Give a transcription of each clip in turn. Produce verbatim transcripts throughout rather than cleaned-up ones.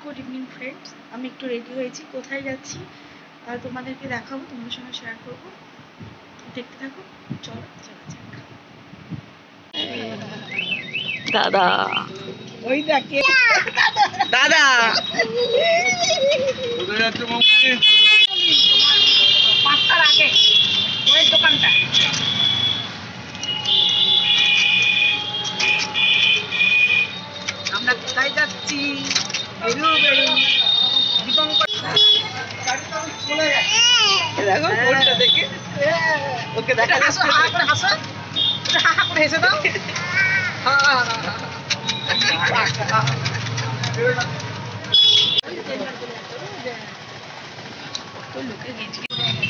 Good evening friends, আমি একটু ready হয়েছি। কোথায় যাচ্ছি আর তোমাদেরকে দেখাবো, তোমাদের সঙ্গে শেয়ার করবো, দেখতে থাকো। চলো চলো যাক। দাদা ওই দেখে দাদা কোথায় যাচ্ছে মামুনি? পাঁচটার আগে ওই দোকানটা। আমরা কোথায় যাচ্ছি? বেরু বেরু দীপঙ্কর চলে গেছে। দেখো ফোনটা দেখে ওকে দেখা হাসো, যাচ্ছে। হা করে হাসো, হা হা করে হেসে দাও। হা হা হা। তো লোকে গেছে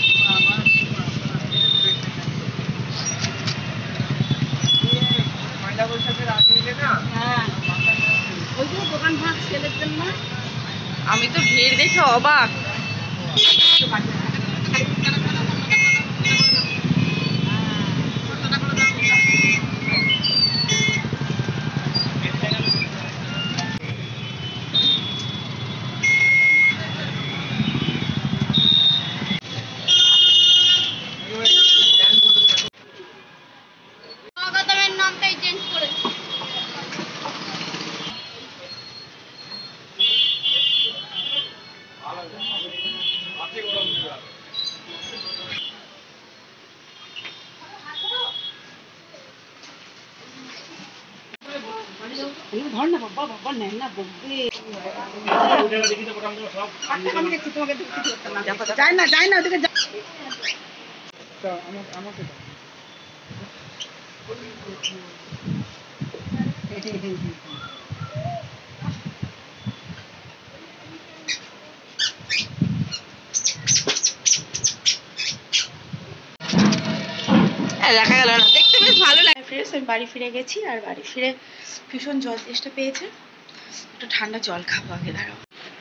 পয়লা বৈশাখের আগে এলে না, হ্যাঁ, ওই যে দোকান ভাগ ছেলের জন্য। আমি তো ভিড় দেখে অবাক। নামটাই চেঞ্জ করেছি। ধর না বাবা, বাবা নেন না বলবে। আমি দেখছি তোমাকে দেখতে করতে না। যায় না যায় না ওদিকে। আমাকে দেখা গেল না, দেখতে বেশ ভালো লাগে। ফ্রেন্ডস, আমি বাড়ি ফিরে গেছি আর বাড়ি ফিরে ভীষণ জল তেষ্টা পেয়েছে। একটু ঠান্ডা জল খাবো আগে, দাঁড়াও।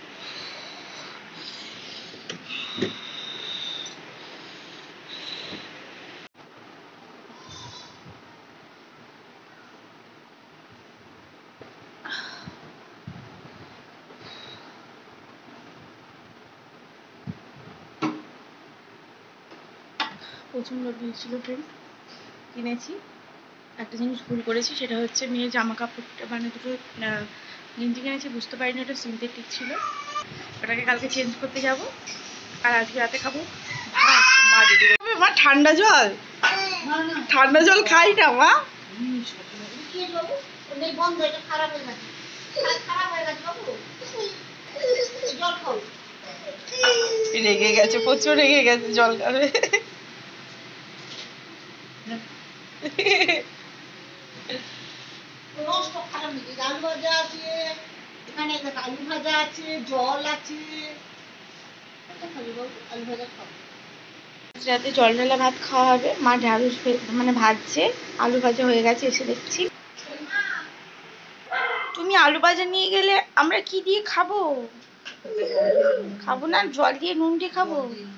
প্রচণ্ড ভিড় ছিল ফ্রেন্ড। কিনেছি, একটা জিনিস ভুল করেছি, সেটা হচ্ছে মেয়ের জামা কাপড়টা মানে দুটো গেঞ্জি কিনেছি, বুঝতে পারিনি ওটা সিনথেটিক ছিল। ওটাকে কালকে চেঞ্জ করতে যাব আর আজকে রাতে খাবো ভাত। মা যদি মা ঠান্ডা জল, ঠান্ডা জল খাই না মা। রেগে গেছে, প্রচুর রেগে গেছে, জল খাবে। আলু ভাজা আছে, এখানে আলু ভাজা আছে, জল আছে। আলু ভাজা খাবো। রাতে জল ঢালা ভাত খাওয়া হবে। মা ঢালু মানে ভাজছে, আলু ভাজা হয়ে গেছে, এসে দেখছি। তুমি আলু ভাজা নিয়ে গেলে আমরা কি দিয়ে খাবো? খাবো না, জল দিয়ে নুন দিয়ে খাবো।